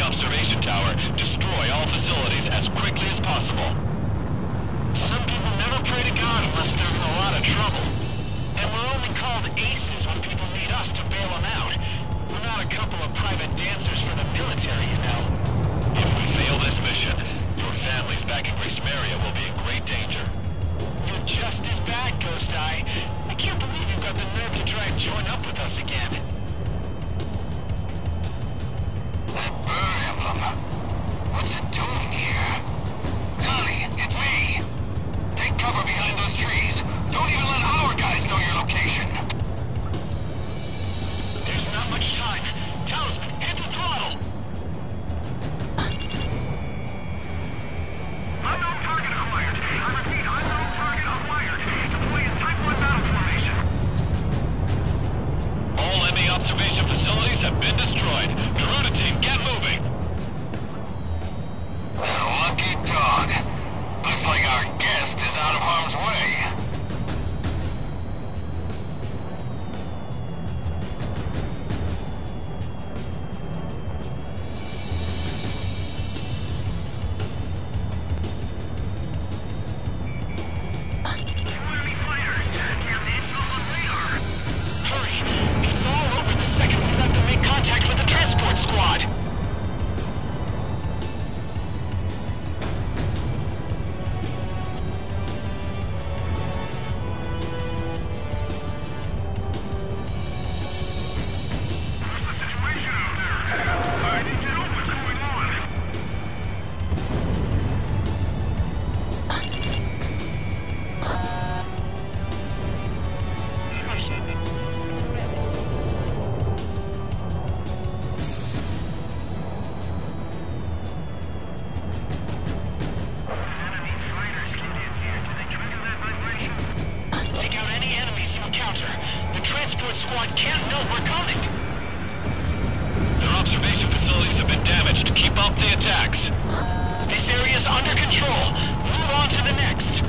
observation tower, destroy all facilities as quickly as possible. Some people never pray to God unless they're in a lot of trouble. And we're only called aces when people need us to bail them out. We're not a couple of private dancers for the military, you know. If we fail this mission, your families back in Grace Maria will be in great danger. You're just as bad, Ghost Eye. I can't believe you've got the nerve to try and join up with us again. That bird emblem. What's it doing here? Connie, it's me. Take cover behind those trees. Don't even let our guys know your location. There's not much time. Talisman, hit the throttle! Unknown target acquired. I repeat, unknown target acquired. Deploy in Type 1 battle formation. All enemy observation facilities have been destroyed. Garuda team, get moving! Lucky dog. Looks like our guest is out of harm's way. Squad can't know we're coming! Their observation facilities have been damaged. Keep up the attacks. This area's under control. Move on to the next.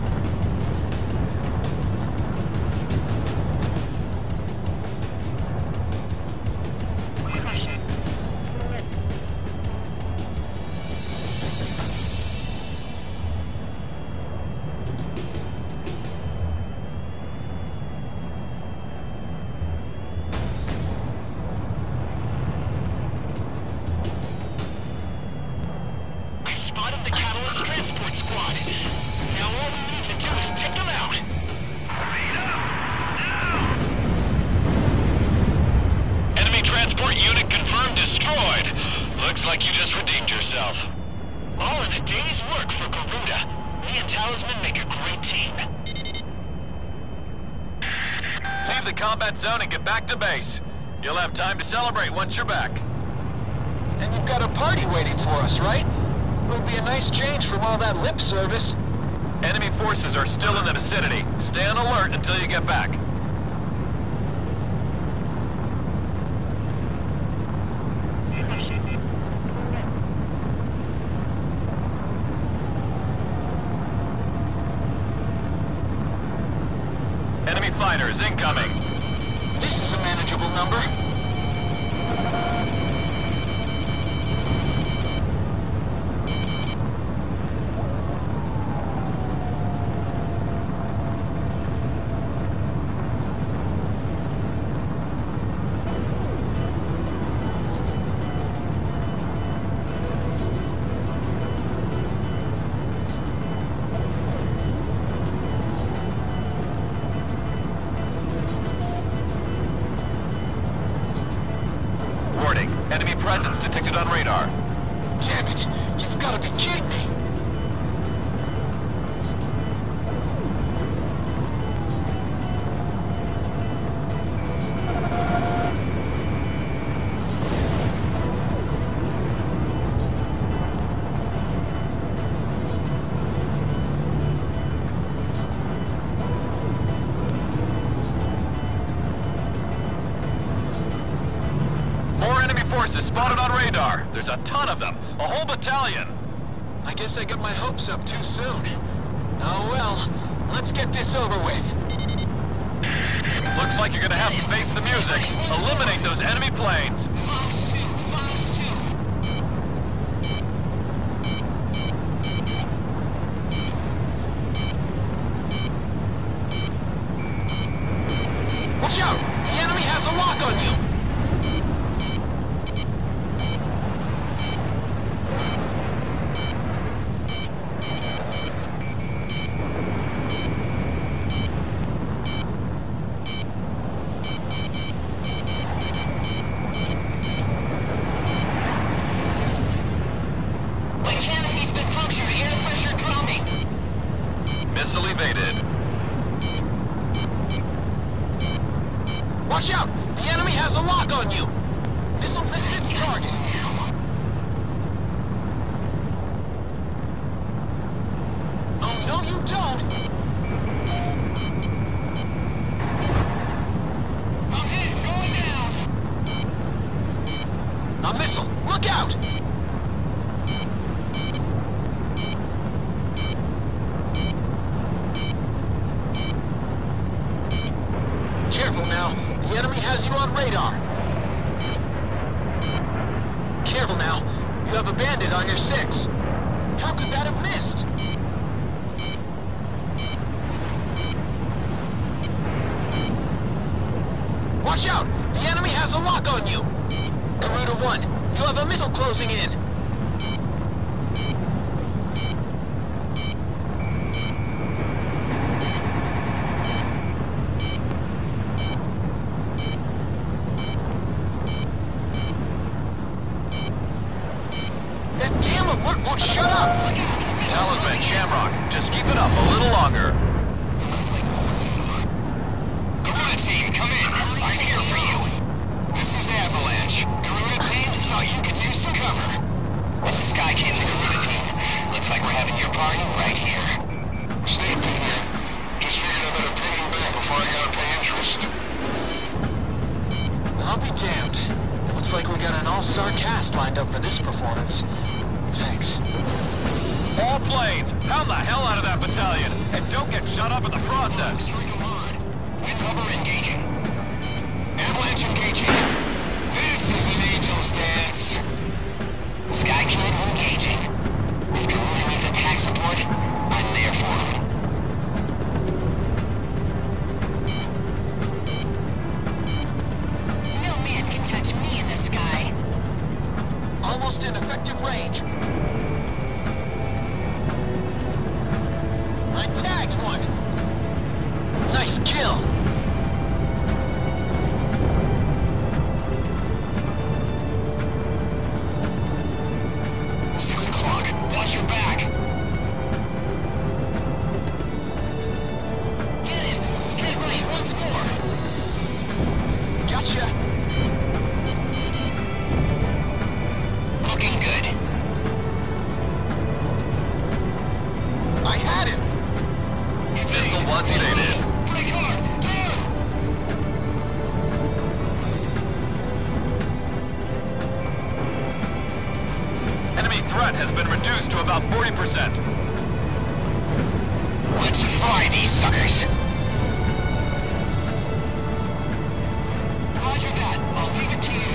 The Catalyst Transport Squad. Now all we need to do is take them out. Enemy transport unit confirmed destroyed. Looks like you just redeemed yourself. All in a day's work for Garuda. Me and Talisman make a great team. Leave the combat zone and get back to base. You'll have time to celebrate once you're back. And you've got a party waiting for us, right? It'll be a nice change from all that lip service. Enemy forces are still in the vicinity. Stay on alert until you get back. Enemy fighters incoming. This is a manageable number. Enemy presence detected on radar. Damn it! You've got to be kidding me! Forces spotted on radar. There's a ton of them. A whole battalion. I guess I got my hopes up too soon. Oh well, let's get this over with. Looks like you're gonna have to face the music. Eliminate those enemy planes. Fox 2, Fox 2. Watch out! The enemy has a lock on you! Missile missed its target. Oh, no you don't! I'm hit, going down. A missile! Look out! Careful now. The enemy has you on radar. Careful now. You have a bandit on your 6. How could that have missed? Watch out! The enemy has a lock on you! Garuda 1, you have a missile closing in. That damn alert won't shut up! Talisman, Shamrock, just keep it up a little longer. Garuda team, come in. I'm here for you. This is Avalanche. Garuda team, thought you could use some cover. This is Sky King, the Garuda team. Looks like we're having your party right here. Stay put here. Just figured I better pay him back before I gotta pay interest. I'll be damned. It looks like we got an all-star cast lined up for this performance. Thanks. All planes, pound the hell out of that battalion, and don't get shut up in the process. Come on. Wind cover engaging. Avalanche engaging. This is an angel's dance. Sky King engaging. If Garuda needs attack support, I'm there for him. No man can touch me in the sky. Almost in effective range. I tagged one. Nice kill. Watch your back. Get him! Get right once more! Gotcha. Looking good. I had him. Missile was evaded. Break hard. Down. Enemy threat has been reduced to about 40%. Let's fry these suckers. Roger that. I'll leave it to you.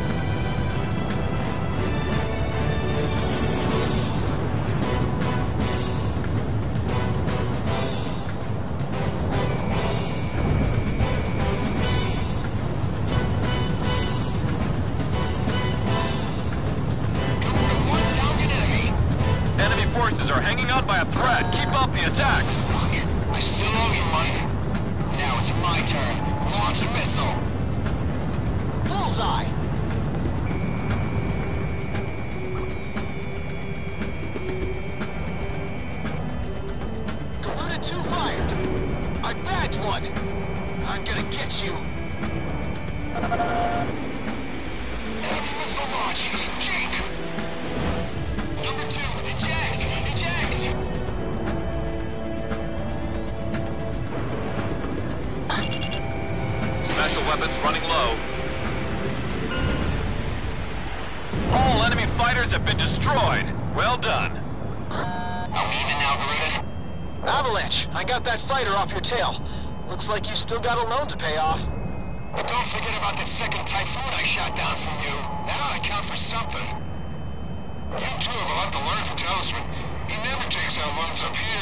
Enemy forces are hanging on by a thread. Keep up the attacks. I still owe you one. Now it's my turn. Launch missile. Bullseye. Garuda 2 fired. I bagged one. I'm gonna get you. Enemy missile launch. Jake. Number 2, eject. Eject. Special weapons running low. All enemy fighters have been destroyed. Well done. Are we even now, Garuda? Avalanche, I got that fighter off your tail. Looks like you still got a loan to pay off. But don't forget about that second Typhoon I shot down from you. That ought to count for something. You two have a lot to learn from Talisman. He never takes out loans up here.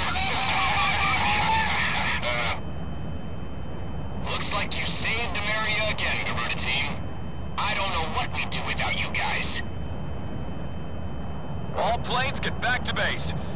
Looks like you saved Demaria again, Garuda team. I don't know what we'd do without you guys. All planes get back to base.